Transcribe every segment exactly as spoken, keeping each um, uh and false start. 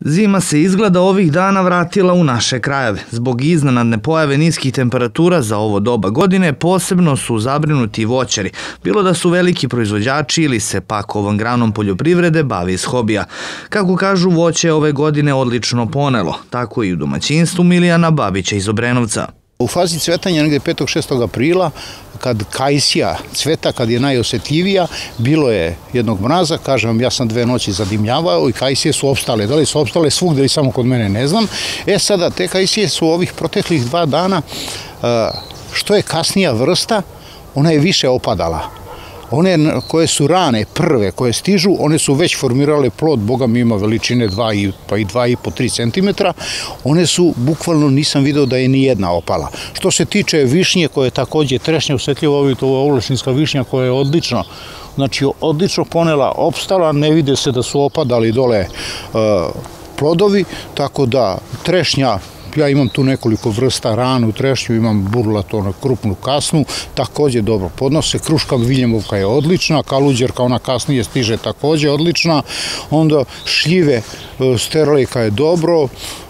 Zima se izgleda ovih dana vratila u naše krajeve. Zbog iznenadne pojave niskih temperatura za ovo doba godine posebno su zabrinuti voćari, bilo da su veliki proizvođači ili se pak ovom granom poljoprivrede bavi iz hobija. Kako kažu, voće ove godine odlično ponelo, tako i u domaćinstvu Milijana Babića iz Obrenovca. U fazi cvetanja negde petog šestog aprila, kad kajsija cveta, kad je najosjetljivija, bilo je jednog mraza, kažem vam, ja sam dve noći zadimljavao i kajsije su opstale. Da li su opstale svugde ili samo kod mene, ne znam. E sada, te kajsije su ovih proteklih dva dana, što je kasnija vrsta, ona je više opadala. One koje su rane, prve, koje stižu, one su već formirale plod, Boga mi ima veličine dva pa i dva i po tri centimetra, one su, bukvalno nisam video da je ni jedna opala. Što se tiče višnje, koje je takođe trešnja osjetljiva, ovo je ovlešinska višnja koja je odlično, znači odlično ponela, opstala, ne vide se da su opadali dole plodovi, tako da trešnja, ja imam tu nekoliko vrsta ranu, trešnju, imam burlato, krupnu kasnu, takođe dobro podnose. Kruška Viljemovka je odlična, kaluđerka, ona kasnije stiže, takođe odlična. Onda šljive, sterlejka je dobro,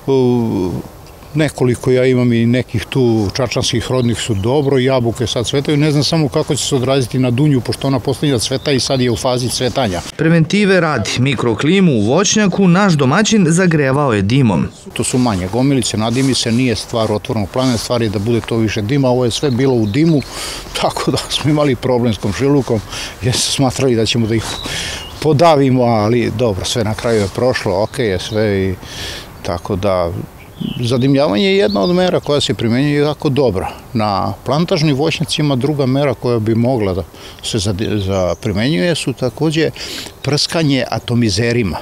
nekoliko ja imam i nekih tu čačanskih rodnih su dobro, jabuke sad cvetaju, ne znam samo kako će se odraziti na dunju, pošto ona posljednja cveta i sad je u fazi cvetanja. Preventive radi mikroklimu u voćnjaku naš domaćin zagrevao je dimom. To su manje gomilice, nadimi se, nije stvar otvornog plana, stvar je da bude to više dima, ovo je sve bilo u dimu, tako da smo imali problem s komšilukom, jer su smatrali da ćemo da ih podavimo, ali dobro, sve na kraju je prošlo, ok je sve i tako da... Zadimljavanje je jedna od mera koja se primenjuje jako dobra. Na plantažnim voćnjacima druga mera koja bi mogla da se primenjuje su takođe prskanje atomizerima,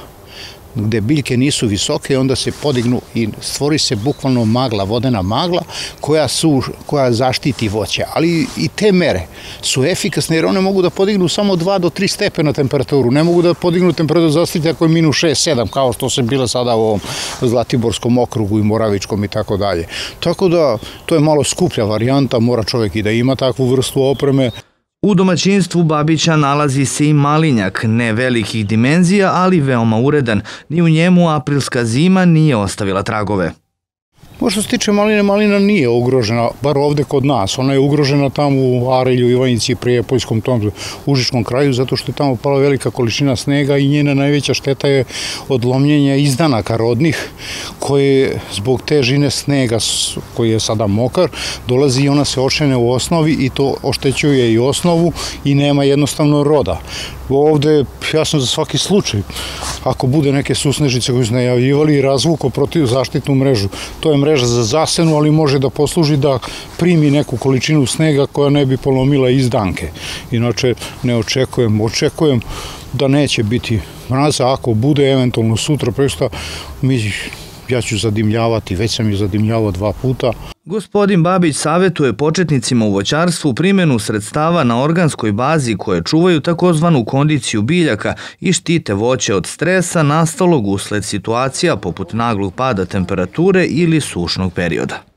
gde biljke nisu visoke, onda se podignu i stvori se bukvalno magla, vodena magla koja, su, koja zaštiti voće. Ali i te mere su efikasne jer one mogu da podignu samo dva do tri stepena temperaturu. Ne mogu da podignu temperaturu zaštiti ako je minus šest sedam, kao što se bile sada u ovom Zlatiborskom okrugu i Moravičkom i tako dalje. Tako da to je malo skuplja varijanta, mora čovjek i da ima takvu vrstu opreme. U domaćinstvu Babića nalazi se i malinjak, ne velikih dimenzija, ali veoma uredan. Ni u njemu aprilska zima nije ostavila tragove. Što se tiče maline, malina nije ugrožena, bar ovde kod nas. Ona je ugrožena tamo u Arilju, Ivanjici, Prijepoljskom, tom Užičkom kraju, zato što je tamo pala velika količina snega i njena najveća šteta je od lomljenja izdanaka rodnih, koje zbog težine snega, koji je sada mokar, dolazi i ona se očene u osnovi i to oštećuje i osnovu i nema jednostavno roda. Ovde, ja sam za svaki slučaj, ako bude neke susnežice koje su najavljivali, razvuko protiv zaštitnu mrežu. To je mreža za zasenu, ali može da posluži da primi neku količinu snega koja ne bi polomila izdanke. Inače, ne očekujem, očekujem da neće biti mraza, ako bude eventualno sutra, presta, mi ja ću zadimljavati, već sam je zadimljavao dva puta. Gospodin Babić savjetuje početnicima u voćarstvu primjenu sredstava na organskoj bazi koje čuvaju takozvanu kondiciju biljaka i štite voće od stresa nastalog usled situacija poput naglog pada temperature ili sušnog perioda.